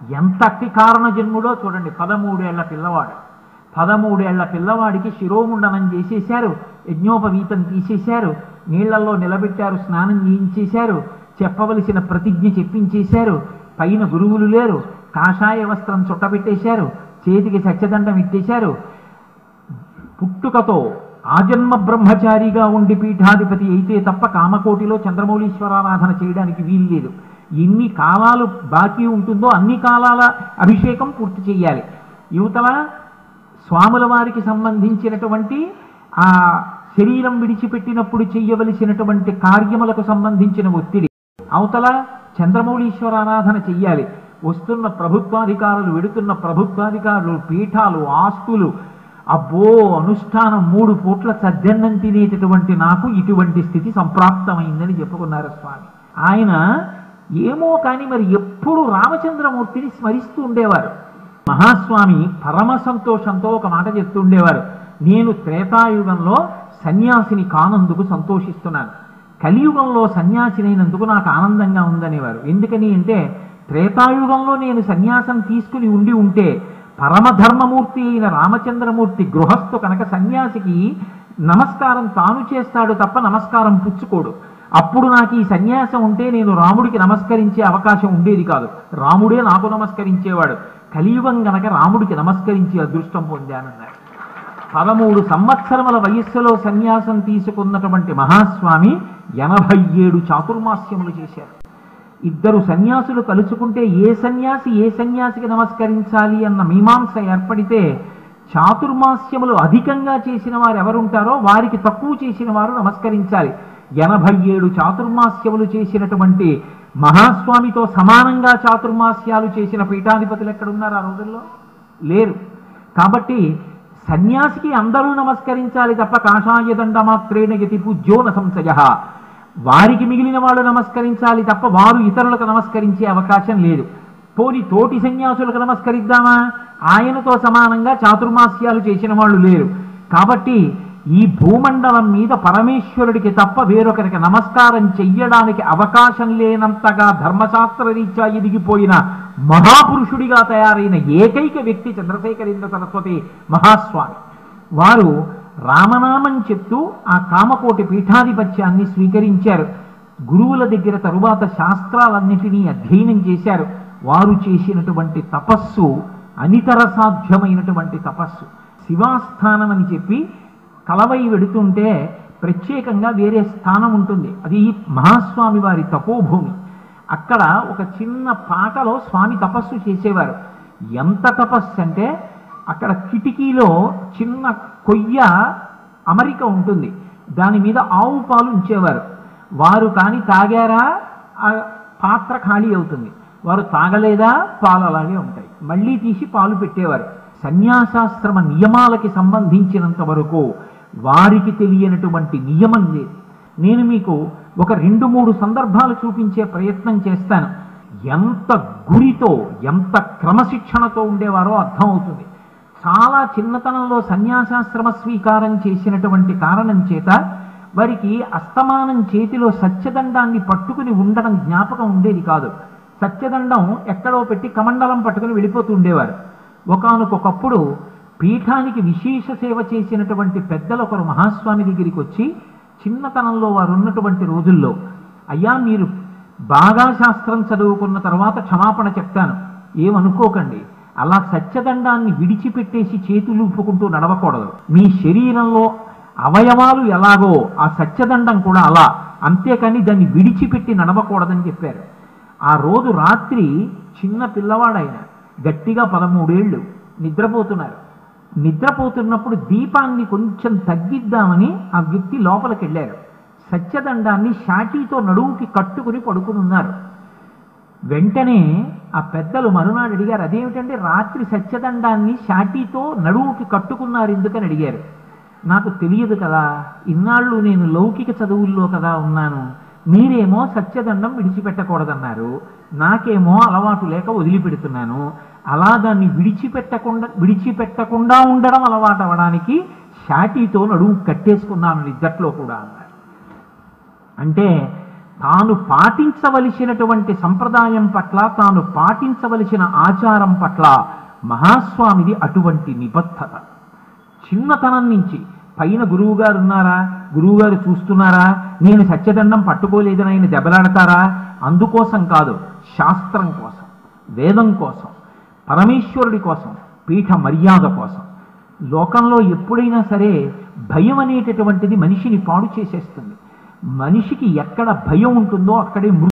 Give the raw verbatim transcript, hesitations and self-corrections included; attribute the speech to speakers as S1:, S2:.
S1: ఎంత అతి కారణ జన్ముడో చూడండి. పదమూడేళ్ల పిల్లవాడు, పదమూడేళ్ల పిల్లవాడికి శిరోముండనం చేసేశారు, యజ్ఞోపవీతం తీసేశారు, నీళ్లలో నిలబెట్టారు, స్నానం చేయించేశారు, చెప్పవలసిన ప్రతిజ్ఞ చెప్పించేశారు. పైన గురువులు లేరు, కాషాయ వస్త్రం చుట్టబెట్టేశారు, చేతికి సత్యదండం ఇట్టేశారు. పుట్టుకతో ఆజన్మ బ్రహ్మచారిగా ఉండి పీఠాధిపతి అయితే తప్ప కామకోటిలో చంద్రమౌళీశ్వరారాధన చేయడానికి వీలు లేదు. ఎన్ని కాలాలు బాకీ ఉంటుందో అన్ని కాలాల అభిషేకం పూర్తి చేయాలి. యువతల స్వాముల వారికి సంబంధించినటువంటి ఆ శరీరం విడిచిపెట్టినప్పుడు చెయ్యవలసినటువంటి కార్యములకు సంబంధించిన ఒత్తిడి, అవతల చంద్రమౌళీశ్వరారాధన చెయ్యాలి. వస్తున్న ప్రభుత్వాధికారులు, వెడుతున్న ప్రభుత్వాధికారులు, పీఠాలు, ఆస్తులు, అబ్బో అనుష్ఠానం మూడు పూట్ల సద్దన్నం తినేటటువంటి నాకు ఇటువంటి స్థితి సంప్రాప్తమైందని చెప్పుకున్నారు స్వామి. ఆయన ఏమో కానీ మరి ఎప్పుడు రామచంద్రమూర్తిని స్మరిస్తూ ఉండేవారు. మహాస్వామి పరమ సంతోషంతో ఒక మాట చెప్తుండేవారు, నేను త్రేతాయుగంలో సన్యాసిని కానందుకు సంతోషిస్తున్నాను, కలియుగంలో సన్యాసినైనందుకు నాకు ఆనందంగా ఉందనేవారు. ఎందుకని అంటే త్రేతాయుగంలో నేను సన్యాసం తీసుకుని ఉండి ఉంటే పరమధర్మమూర్తి అయిన రామచంద్రమూర్తి గృహస్థు కనుక సన్యాసికి నమస్కారం తాను చేస్తాడు తప్ప నమస్కారం పుచ్చుకోడు. అప్పుడు నాకు ఈ సన్యాసం ఉంటే నేను రాముడికి నమస్కరించే అవకాశం ఉండేది కాదు, రాముడే నాకు నమస్కరించేవాడు. కలియుగం గనక రాముడికి నమస్కరించే అదృష్టం పొందానన్నారు. పదమూడు సంవత్సరముల వయస్సులో సన్యాసం తీసుకున్నటువంటి మహాస్వామి ఎనభై ఏడు చాతుర్మాస్యములు చేశారు. ఇద్దరు సన్యాసులు కలుసుకుంటే ఏ సన్యాసి ఏ సన్యాసికి నమస్కరించాలి అన్న మీమాంస ఏర్పడితే చాతుర్మాస్యములు అధికంగా చేసిన వారు ఎవరుంటారో వారికి తక్కువ చేసిన వారు నమస్కరించాలి. ఎనభై ఏడు చాతుర్మాస్యములు చేసినటువంటి మహాస్వామితో సమానంగా చాతుర్మాస్యాలు చేసిన పీఠాధిపతులు ఎక్కడున్నారు? ఆ రోజుల్లో లేరు. కాబట్టి సన్యాసికి అందరూ నమస్కరించాలి తప్ప కాషాయ దండ మాత్రేణ యతి పూజ్యో న సంశయ, వారికి మిగిలిన వాళ్ళు నమస్కరించాలి తప్ప వారు ఇతరులకు నమస్కరించే అవకాశం లేదు. పోని తోటి సన్యాసులకు నమస్కరిద్దామా? ఆయనతో సమానంగా చాతుర్మాస్యాలు చేసిన వాళ్ళు లేరు. కాబట్టి ఈ భూమండలం మీద పరమేశ్వరుడికి తప్ప వేరొకరికి నమస్కారం చెయ్యడానికి అవకాశం లేనంతగా ధర్మశాస్త్ర రీత్యా ఎదిగిపోయిన మహాపురుషుడిగా తయారైన ఏకైక వ్యక్తి చంద్రశేఖరేంద్ర సరస్వతి మహాస్వామి. వారు రామనామం చెప్తూ ఆ కామకోటి పీఠాధిపత్యాన్ని స్వీకరించారు. గురువుల దగ్గర తరువాత శాస్త్రాలన్నిటినీ అధ్యయనం చేశారు. వారు చేసినటువంటి తపస్సు అనితర సాధ్యమైనటువంటి తపస్సు. శివాస్థానం అని చెప్పి కలవై వెడుతుంటే ప్రత్యేకంగా వేరే స్థానం ఉంటుంది, అది మహాస్వామి వారి తపోభూమి. అక్కడ ఒక చిన్న పాటలో స్వామి తపస్సు చేసేవారు. ఎంత తపస్సు అంటే అక్కడ కిటికీలో చిన్న కొయ్య అమరిక ఉంటుంది, దాని మీద ఆవు పాలు ఉంచేవారు. వారు కానీ తాగారా ఆ పాత్ర ఖాళీ అవుతుంది, వారు తాగలేదా పాలు అలాగే ఉంటాయి, మళ్ళీ తీసి పాలు పెట్టేవారు. సన్యాసాశ్రమ నియమాలకి సంబంధించినంత వరకు వారికి తెలియనటువంటి నియమం లేదు. నేను మీకు ఒక రెండు మూడు సందర్భాలు చూపించే ప్రయత్నం చేస్తాను. ఎంత గురితో ఎంత క్రమశిక్షణతో ఉండేవారో అర్థమవుతుంది. చాలా చిన్నతనంలో సన్యాసాశ్రమ స్వీకారం చేసినటువంటి కారణం చేత వారికి అస్తమానం చేతిలో సత్యదండాన్ని పట్టుకుని ఉండడం జ్ఞాపకం ఉండేది కాదు. సత్యదండం ఎక్కడో పెట్టి కమండలం పట్టుకుని వెళ్ళిపోతూ ఉండేవారు. ఒకానొకప్పుడు పీఠానికి విశేష సేవ చేసినటువంటి పెద్దలు ఒకరు మహాస్వామి దగ్గరికి వచ్చి చిన్నతనంలో వారు ఉన్నటువంటి రోజుల్లో, అయ్యా మీరు బాగా శాస్త్రం చదువుకున్న తర్వాత క్షమాపణ చెప్తాను, ఏమనుకోకండి, అలా సత్యదండాన్ని విడిచిపెట్టేసి చేతులు ఊపుకుంటూ నడవకూడదు. మీ శరీరంలో అవయవాలు ఎలాగో ఆ సత్యదండం కూడా అలా, అంతేకాని దాన్ని విడిచిపెట్టి నడవకూడదని చెప్పారు. ఆ రోజు రాత్రి చిన్న పిల్లవాడైన గట్టిగా పదమూడేళ్ళు నిద్రపోతున్నారు. నిద్రపోతున్నప్పుడు దీపాన్ని కొంచెం తగ్గిద్దామని ఆ వ్యక్తి లోపలికి వెళ్ళారు. సత్యదండాన్ని షాటీతో నడువుకి కట్టుకుని పడుకుని ఉన్నారు. వెంటనే ఆ పెద్దలు మరునాడు అడిగారు, అదేమిటంటే రాత్రి సత్యదండాన్ని షాటీతో నడువుకి కట్టుకున్నారు ఎందుకని అడిగారు. నాకు తెలియదు కదా, ఇన్నాళ్ళు నేను లౌకిక చదువుల్లో కదా ఉన్నాను, మీరేమో సత్యదండం విడిచిపెట్టకూడదన్నారు, నాకేమో అలవాటు లేక వదిలిపెడుతున్నాను, అలా దాన్ని విడిచిపెట్టకుండా విడిచిపెట్టకుండా ఉండడం అలవాటు అవ్వడానికి షాటీతో నడువు కట్టేసుకున్నాను నిద్దట్లో కూడా అన్నారు. అంటే తాను పాటించవలసినటువంటి సంప్రదాయం పట్ల, తాను పాటించవలసిన ఆచారం పట్ల మహాస్వామిది అటువంటి నిబద్ధత. చిన్నతనం నుంచి పైన గురువుగారు ఉన్నారా, గురువుగారు చూస్తున్నారా, నేను సత్యదండం పట్టుకోలేదని ఆయన దెబ్బలాడతారా, అందుకోసం కాదు, శాస్త్రం కోసం, వేదం కోసం, పరమేశ్వరుడి కోసం, పీఠ మర్యాద కోసం. లోకంలో ఎప్పుడైనా సరే భయం అనేటటువంటిది మనిషిని పాడు చేసేస్తుంది. మనిషికి ఎక్కడ భయం ఉంటుందో అక్కడే